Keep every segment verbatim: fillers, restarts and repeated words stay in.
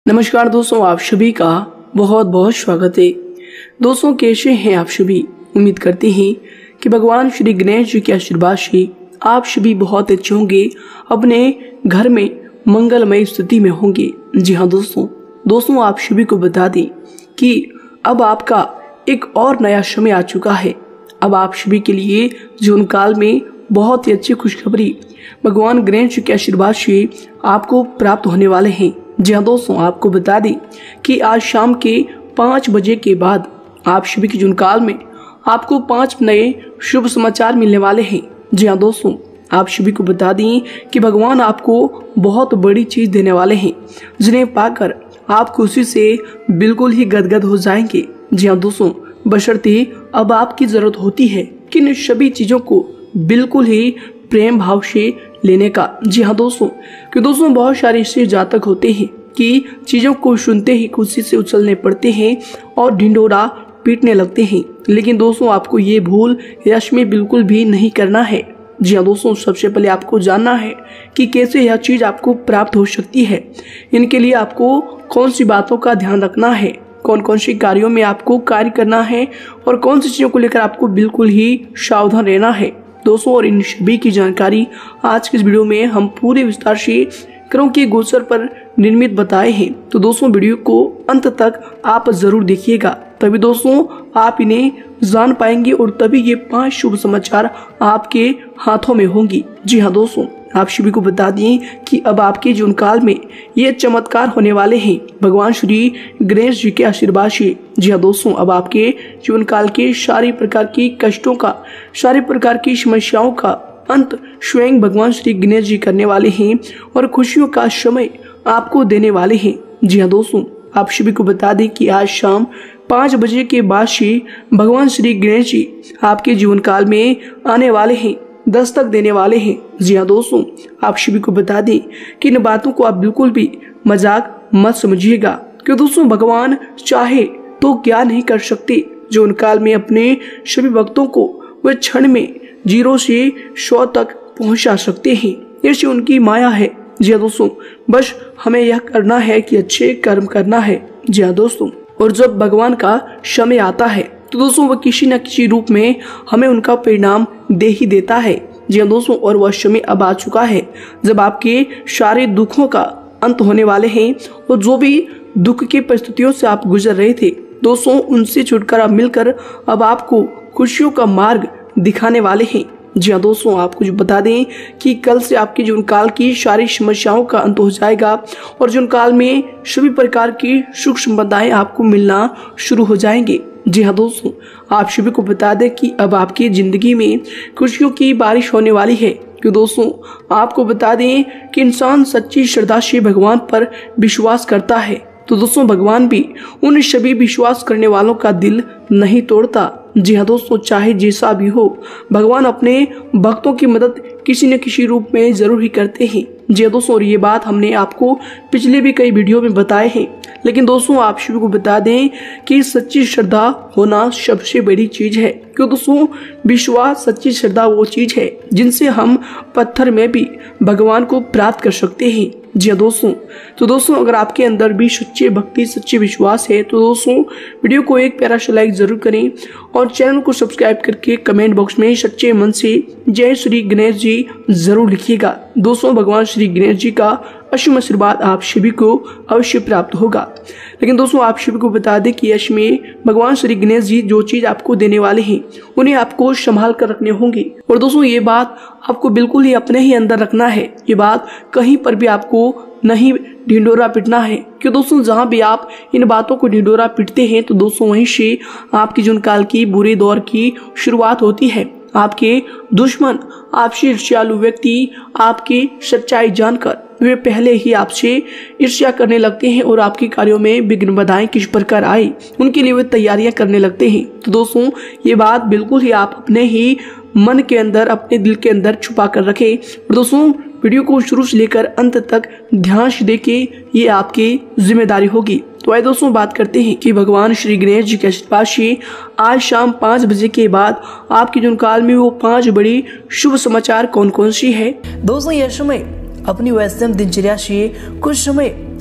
नमस्कार दोस्तों, आप सभी का बहुत बहुत स्वागत है। दोस्तों, कैसे हैं आप सभी? उम्मीद करते हैं कि भगवान श्री गणेश जी के आशीर्वाद से आप सभी बहुत अच्छे होंगे, अपने घर में मंगलमय स्थिति में होंगे। जी हाँ दोस्तों, दोस्तों आप सभी को बता दें कि अब आपका एक और नया समय आ चुका है। अब आप सभी के लिए जीवन काल में बहुत ही अच्छी खुशखबरी भगवान गणेश जी के आशीर्वाद से आपको प्राप्त होने वाले हैं। जी हाँ दोस्तों, आपको बता दें कि आज शाम के पाँच बजे के बाद आप सभी के जीवन काल में आपको पांच नए शुभ समाचार मिलने वाले हैं। जी हाँ दोस्तों, आप सभी को बता दें कि भगवान आपको बहुत बड़ी चीज देने वाले हैं, जिन्हें पाकर आप खुशी से बिल्कुल ही गदगद हो जाएंगे। जी हाँ दोस्तों, बशर्ते अब आपकी जरूरत होती है कि इन सभी चीजों को बिल्कुल ही प्रेम भाव से लेने का। जी हाँ दोस्तों, कि दोस्तों बहुत सारे ऐसे जातक होते हैं कि चीजों को सुनते ही खुशी से उछलने पड़ते हैं और ढिंडोरा पीटने लगते हैं। लेकिन दोस्तों आपको ये भूल यश में बिल्कुल भी नहीं करना है। जी हाँ दोस्तों, सबसे पहले आपको जानना है कि कैसे यह चीज आपको प्राप्त हो सकती है। इनके लिए आपको कौन सी बातों का ध्यान रखना है, कौन कौन सी कार्यों में आपको कार्य करना है और कौन सी चीजों को लेकर आपको बिल्कुल ही सावधान रहना है दोस्तों। और इन सभी की जानकारी आज के इस वीडियो में हम पूरे विस्तार से ग्रहों के गोचर पर निर्मित बताए हैं। तो दोस्तों वीडियो को अंत तक आप जरूर देखिएगा, तभी दोस्तों आप इन्हें जान पाएंगे और तभी ये पांच शुभ समाचार आपके हाथों में होंगी। जी हाँ दोस्तों, आप सभी को बता दें कि अब आपके जीवन काल में ये चमत्कार होने वाले हैं भगवान श्री गणेश जी के आशीर्वाद से। जी हाँ दोस्तों, अब आपके जीवन काल के सारे प्रकार की कष्टों का, सारे प्रकार की समस्याओं का अंत स्वयं भगवान श्री गणेश जी करने वाले हैं और खुशियों का समय आपको देने वाले हैं। जी हाँ दोस्तों, आप सभी को बता दें कि आज शाम पाँच बजे के बाद से भगवान श्री गणेश जी आपके जीवन काल में आने वाले हैं, दस्तक देने वाले हैं। जी हाँ दोस्तों, आप सभी को बता दें कि इन बातों को आप बिल्कुल भी मजाक मत समझिएगा, क्योंकि दोस्तों भगवान चाहे तो क्या नहीं कर सकते। जो उन काल में अपने सभी भक्तों को वे क्षण में जीरो से सौ तक पहुंचा सकते हैं, ऐसी उनकी माया है। जी हाँ दोस्तों, बस हमें यह करना है कि अच्छे कर्म करना है। जी हाँ दोस्तों, और जब भगवान का समय आता है तो दोस्तों वह किसी न किसी रूप में हमें उनका परिणाम दे ही देता है। जी हाँ दोस्तों, और वह समय अब आ चुका है जब आपके सारे दुखों का अंत होने वाले हैं और जो भी दुख की परिस्थितियों से आप गुजर रहे थे दोस्तों, उनसे छुटकारा मिलकर अब आपको खुशियों का मार्ग दिखाने वाले हैं। जी हाँ दोस्तों, आपको जो बता दें कि कल से आपके जीवन काल की सारी समस्याओं का अंत हो जाएगा और जीवन काल में सभी प्रकार की सुख संपदाएं आपको मिलना शुरू हो जाएंगे। जी हाँ दोस्तों, आप सभी को बता दें कि अब आपकी जिंदगी में खुशियों की बारिश होने वाली है। कि दोस्तों आपको बता दें कि इंसान सच्ची श्रद्धा से भगवान पर विश्वास करता है तो दोस्तों भगवान भी उन सभी विश्वास करने वालों का दिल नहीं तोड़ता। जी हाँ दोस्तों, चाहे जैसा भी हो भगवान अपने भक्तों की मदद किसी न किसी रूप में जरूर ही करते हैं। जी हाँ दोस्तों, और ये बात हमने आपको पिछले भी कई वीडियो में बताए हैं। लेकिन दोस्तों आप सभी को बता दें कि सच्ची श्रद्धा होना सबसे बड़ी चीज है, क्योंकि दोस्तों विश्वास, सच्ची श्रद्धा वो चीज है जिनसे हम पत्थर में भी भगवान को प्राप्त कर सकते हैं। जी हाँ दोस्तों, तो दोस्तों अगर आपके अंदर भी सच्ची भक्ति, सच्ची विश्वास है तो दोस्तों वीडियो को एक प्यारा सा लाइक जरूर करें और चैनल को सब्सक्राइब करके कमेंट बॉक्स में सच्चे मन से जय श्री गणेश जी जरूर लिखिएगा। दोस्तों भगवान श्री गणेश जी का असीम आशीर्वाद आप सभी को अवश्य प्राप्त होगा। लेकिन दोस्तों आप सभी को बता दें कि यश में भगवान श्री गणेश जी जो चीज आपको देने वाले हैं उन्हें आपको संभाल कर रखने होंगे। और दोस्तों ये बात आपको बिल्कुल ही अपने ही अंदर रखना है, ये बात कहीं पर भी आपको नहीं ढिंडोरा पीटना है। क्यों दोस्तों, जहां भी आप इन बातों को ढिंडोरा पीटते हैं तो दोस्तों वहीं से आपकी जीवन काल की बुरे दौर की शुरुआत होती है। आपके दुश्मन, आपसे ईर्ष्यालु व्यक्ति आपकी सच्चाई जानकर वे पहले ही आपसे ईर्ष्या करने लगते हैं और आपके कार्यों में विघ्न बाधाएं किस प्रकार आए उनके लिए वे तैयारियां करने लगते हैं। तो दोस्तों ये बात बिल्कुल ही आप अपने ही मन के अंदर, अपने दिल के अंदर छुपा कर रखें। और दोस्तों वीडियो को शुरू से लेकर अंत तक ध्यान से देखें, ये आपकी जिम्मेदारी होगी। तो आइए दोस्तों बात करते हैं कि भगवान श्री गणेश जी के आशीर्वाद से आज शाम पाँच बजे के बाद आपके जीवन काल में वो पांच बड़ी शुभ समाचार कौन कौन सी है। दोस्तों यह समय अपनी वैश्विक दिनचर्या से कुछ समय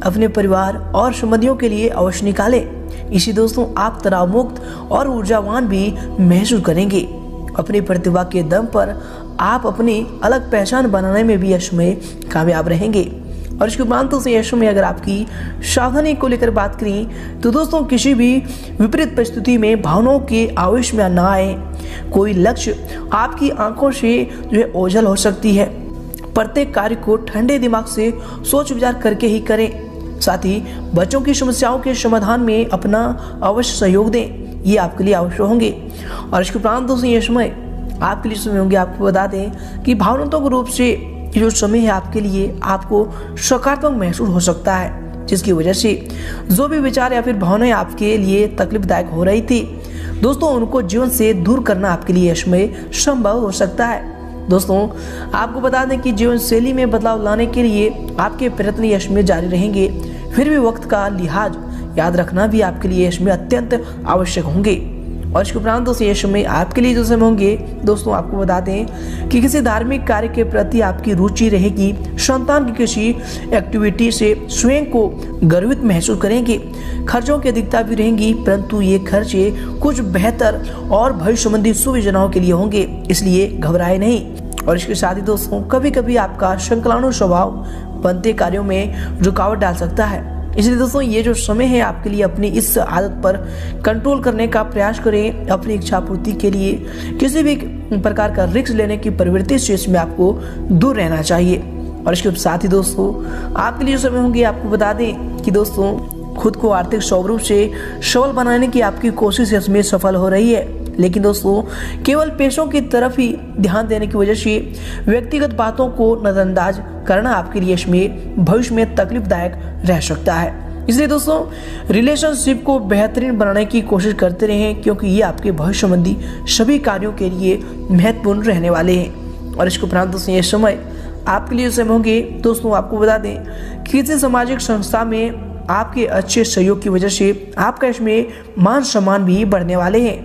अपने परिवार और संबंधियों के लिए अवश्य निकालें। इसी दोस्तों आप तनाव मुक्त और ऊर्जावान भी महसूस करेंगे। अपनी प्रतिभा के दम पर आप अपनी अलग पहचान बनाने में भी यश में कामयाब रहेंगे। और इसके उपरांत दोस्तों यश में अगर आपकी सावधानी को लेकर बात करें तो दोस्तों किसी भी विपरीत परिस्थिति में भावनाओं के आवेश में ना आए। कोई लक्ष्य आपकी आंखों से जो है ओझल हो सकती है। प्रत्येक कार्य को ठंडे दिमाग से सोच विचार करके ही करें। साथ ही बच्चों की समस्याओं के समाधान में अपना अवश्य सहयोग दें, ये आपके लिए आवश्यक होंगे। और इसके उपरांत दोस्तों ये समय आपके लिए समय होंगे। आपको बता दें कि भावनात्मक रूप से जो समय है आपके लिए आपको सकारात्मक महसूस हो सकता है, जिसकी वजह से जो भी विचार या फिर भावनाएं आपके लिए तकलीफदायक हो रही थी दोस्तों उनको जीवन से दूर करना आपके लिए इसमें संभव हो सकता है। दोस्तों आपको बता दें कि जीवन शैली में बदलाव लाने के लिए आपके प्रयत्न यश में जारी रहेंगे। फिर भी वक्त का लिहाज याद रखना भी आपके लिए यश में अत्यंत आवश्यक होंगे। और इसके उपरांत दोस्तों यश में आपके लिए जो समय होंगे दोस्तों आपको बता दें कि किसी धार्मिक कार्य के प्रति आपकी रुचि रहेगी। संतान की किसी एक्टिविटी से स्वयं को गर्वित महसूस करेंगे। खर्चों की अधिकता भी रहेंगी, परंतु ये खर्चे कुछ बेहतर और भविष्य संबंधी शुभ योजनाओं के लिए होंगे, इसलिए घबराए नहीं। और इसके साथ ही दोस्तों कभी कभी आपका संकलानु स्वभाव बनते कार्यों में रुकावट डाल सकता है, इसलिए दोस्तों ये जो समय है आपके लिए अपनी इस आदत पर कंट्रोल करने का प्रयास करें। अपनी इच्छा पूर्ति के लिए किसी भी प्रकार का रिस्क लेने की प्रवृत्ति से इसमें आपको दूर रहना चाहिए। और इसके साथ ही दोस्तों आपके लिए जो समय होंगे आपको बता दें कि दोस्तों खुद को आर्थिक स्वरूप से सबल बनाने की आपकी कोशिश इसमें सफल हो रही है, लेकिन दोस्तों केवल पैसों की तरफ ही ध्यान देने की वजह से व्यक्तिगत बातों को नजरअंदाज करना आपके लिए इसमें भविष्य में तकलीफदायक रह सकता है। इसलिए दोस्तों रिलेशनशिप को बेहतरीन बनाने की कोशिश करते रहें, क्योंकि ये आपके भविष्य संबंधी सभी कार्यों के लिए महत्वपूर्ण रहने वाले हैं। और इसके उपरांत दोस्तों ये समय आपके लिए समय होंगे दोस्तों आपको बता दें कि किसी सामाजिक संस्था में आपके अच्छे सहयोग की वजह से आपका इसमें मान सम्मान भी बढ़ने वाले हैं।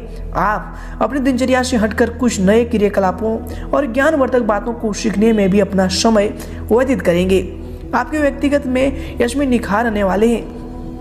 आप अपनी दिनचर्या से हटकर कुछ नए क्रियाकलापों और ज्ञानवर्धक बातों को सीखने में भी अपना समय व्यतीत करेंगे। आपके व्यक्तिगत में यश में निखार आने वाले हैं।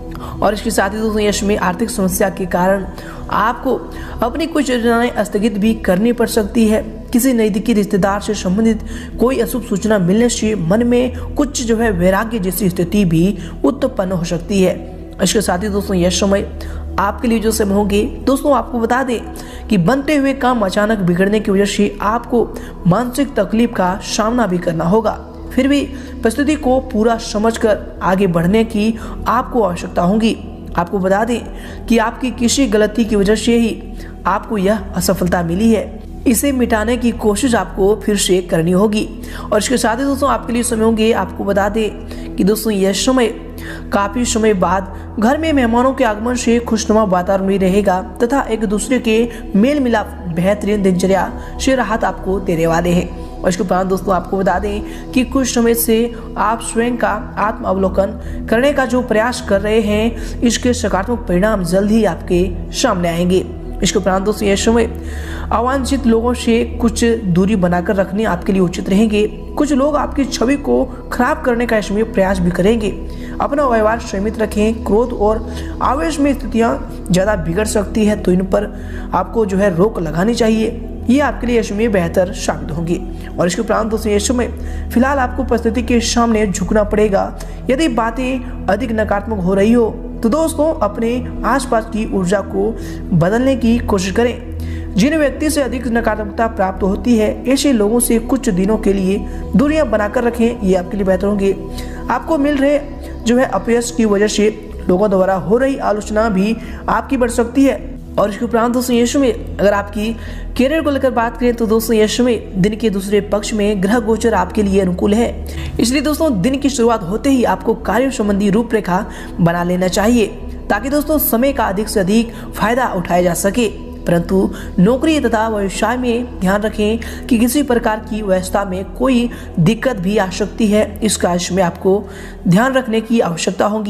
और इसके साथ ही दोस्तों यश में आर्थिक समस्या के कारण आपको अपनी कुछ योजनाएं स्थगित भी करनी पड़ सकती है। किसी नजदीकी रिश्तेदार से संबंधित कोई अशुभ सूचना मिलने से मन में कुछ जो है वैराग्य जैसी स्थिति भी उत्पन्न हो सकती है। इसके साथ ही दोस्तों यह समय आपके लिए जो समय होंगे दोस्तों आपको बता दें कि बनते हुए काम अचानक बिगड़ने की वजह से आपको मानसिक तकलीफ का सामना भी करना होगा। फिर भी परिस्थिति को पूरा समझकर आगे बढ़ने की आपको आवश्यकता होगी। आपको बता दें कि आपकी किसी गलती की वजह से ही आपको यह असफलता मिली है, इसे मिटाने की कोशिश आपको फिर से करनी होगी। और इसके साथ ही दोस्तों आपके लिए समय होंगे आपको बता दें कि दोस्तों यह समय काफी समय बाद घर में मेहमानों के आगमन से खुशनुमा वातावरण भी रहेगा तथा एक दूसरे के मेल मिलाप बेहतरीन दिनचर्या से राहत आपको देने वाले हैं। और इसके उपरांत दोस्तों आपको बता दें कि कुछ समय से आप स्वयं का आत्म अवलोकन करने का जो प्रयास कर रहे हैं इसके सकारात्मक परिणाम जल्द ही आपके सामने आएंगे। इसके उपरांत दोस्तों यह समय अवांछित लोगों से कुछ दूरी बनाकर रखने आपके लिए उचित रहेंगे। कुछ लोग आपकी छवि को खराब करने का इसमें प्रयास भी करेंगे। अपना व्यवहार सीमित रखें। क्रोध और आवेश में स्थितियां ज़्यादा बिगड़ सकती है, तो इन पर आपको जो है रोक लगानी चाहिए। ये आपके लिए इसमें बेहतर साबित होंगी। और इसके उपरांत दोस्तों ये समय फिलहाल आपको परिस्थिति के सामने झुकना पड़ेगा। यदि बातें अधिक नकारात्मक हो रही हो तो दोस्तों अपने आसपास की ऊर्जा को बदलने की कोशिश करें। जिन व्यक्ति से अधिक नकारात्मकता प्राप्त होती है ऐसे लोगों से कुछ दिनों के लिए दूरियां बनाकर रखें, ये आपके लिए बेहतर होंगे। आपको मिल रहे जो है अपयश की वजह से लोगों द्वारा हो रही आलोचना भी आपकी बढ़ सकती है। और इसके उपरांत दोस्तों यीशु में अगर आपकी करियर को लेकर बात करें तो दोस्तों यीशु में दिन के दूसरे पक्ष में ग्रह गोचर आपके लिए अनुकूल है। इसलिए दोस्तों दिन की शुरुआत होते ही आपको कार्य संबंधी रूपरेखा बना लेना चाहिए ताकि दोस्तों समय का अधिक से अधिक फायदा उठाया जा सके। परंतु नौकरी तथा व्यवसाय में ध्यान रखें कि किसी प्रकार की व्यवस्था में कोई दिक्कत भी आ सकती है। इसका इसमें आपको ध्यान रखने की आवश्यकता होगी।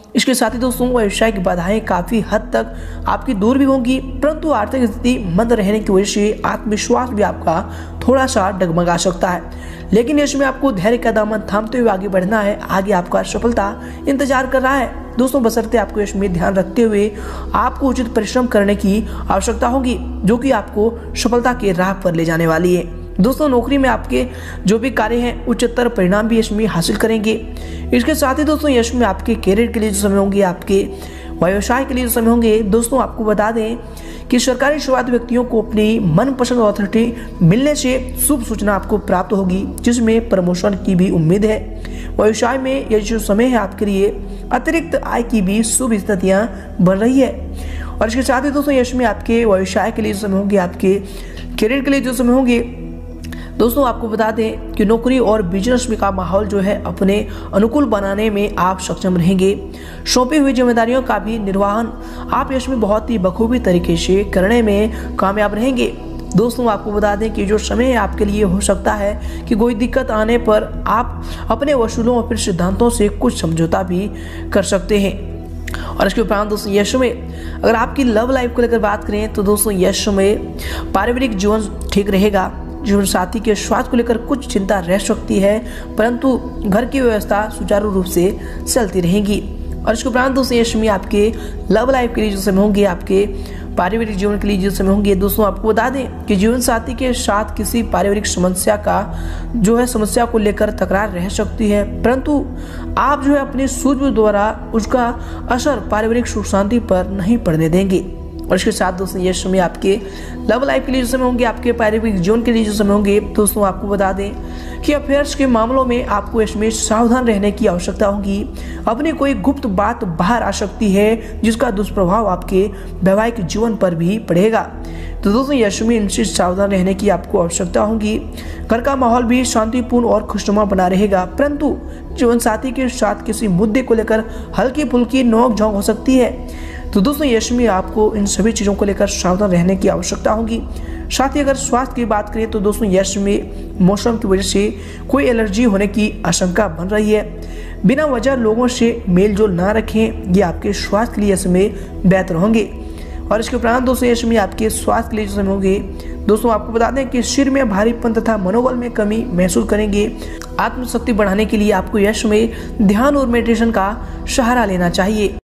इसके साथ ही दोस्तों व्यवसाय की बाधाएं काफी हद तक आपकी दूर भी होंगी, परंतु आर्थिक स्थिति मंद रहने की वजह से आत्मविश्वास भी आपका थोड़ा सा डगमगा सकता है। लेकिन इसमें आपको धैर्य का दामन थामते हुए आगे बढ़ना है। आगे आपका सफलता इंतजार कर रहा है दोस्तों, बशर्ते आपको इसमें ध्यान रखते हुए आपको उचित परिश्रम करने की आवश्यकता होगी, जो कि आपको सफलता के राह पर ले जाने वाली है। दोस्तों नौकरी में आपके जो भी कार्य हैं उच्चतर परिणाम भी इसमें हासिल करेंगे। इसके साथ ही दोस्तों यश में आपके कैरियर के लिए जो समय होंगे, आपके व्यवसाय के लिए जो समय होंगे, दोस्तों आपको बता दें कि सरकारी शुरुआती व्यक्तियों को अपनी मनपसंद अथॉरिटी मिलने से शुभ सूचना आपको प्राप्त होगी, जिसमें प्रमोशन की भी उम्मीद है। व्यवसाय में यह जो समय है आपके लिए अतिरिक्त आय की भी शुभ स्थितियां बन रही है। और इसके साथ ही दोस्तों यश में आपके व्यवसाय के लिए जो समय होंगे, आपके कैरियर के लिए जो समय होंगे, दोस्तों आपको बता दें कि नौकरी और बिजनेस में का माहौल जो है अपने अनुकूल बनाने में आप सक्षम रहेंगे। सौंपी हुई जिम्मेदारियों का भी निर्वहन आप इसमें बहुत ही बखूबी तरीके से करने में कामयाब रहेंगे। दोस्तों आपको बता दें कि जो समय आपके लिए हो सकता है कि कोई दिक्कत आने पर आप अपने वसूलों और फिर सिद्धांतों से कुछ समझौता भी कर सकते हैं। और इसके उपरांत दोस्तों यश में अगर आपकी लव लाइफ को लेकर बात करें तो दोस्तों यश में पारिवारिक जीवन ठीक रहेगा। जीवन साथी के स्वास्थ्य को लेकर कुछ चिंता रह सकती है, परंतु घर की व्यवस्था सुचारू रूप से चलती रहेगी। और इसके उपरांत दोस्तों यश में आपके लव लाइफ के लिए जो समय होंगे, आपके पारिवारिक जीवन के लिए जो समय होंगे, दोस्तों आपको बता दें कि जीवन साथी के साथ किसी पारिवारिक समस्या का जो है समस्या को लेकर तकरार रह सकती है, परंतु आप जो है अपनी सूझबूझ द्वारा उसका असर पारिवारिक सुख शांति पर नहीं पड़ने देंगे। और इसके साथ दोस्तों ये समय आपके लव लाइफ के लिए जो समय होंगे, आपके पारिवारिक जीवन के लिए जो समय होंगे, दोस्तों आपको बता दें कि अफेयर्स के मामलों में आपको इसमें सावधान रहने की आवश्यकता होगी। अपनी कोई गुप्त बात बाहर आ सकती है जिसका दुष्प्रभाव आपके वैवाहिक जीवन पर भी पड़ेगा। तो दोस्तों यश में इनसे सावधान रहने की आपको आवश्यकता होगी। घर का माहौल भी शांतिपूर्ण और खुशनुमा बना रहेगा, परंतु जीवन साथी के साथ किसी मुद्दे को लेकर हल्की फुल्की नोक झोंक हो सकती है। तो दोस्तों यश में आपको इन सभी चीज़ों को लेकर सावधान रहने की आवश्यकता होगी। साथ ही अगर स्वास्थ्य की बात करें तो दोस्तों यश में मौसम की वजह से कोई एलर्जी होने की आशंका बन रही है। बिना वजह लोगों से मेल जोल ना रखें, ये आपके स्वास्थ्य के लिए यश में बेहतर होंगे। और इसके उपरांत दोस्तों यश में आपके स्वास्थ्य के लिए जो समय होंगे, दोस्तों आपको बता दें कि सिर में भारीपन तथा मनोबल में कमी महसूस करेंगे। आत्मशक्ति बढ़ाने के लिए आपको यश में ध्यान और मेडिटेशन का सहारा लेना चाहिए।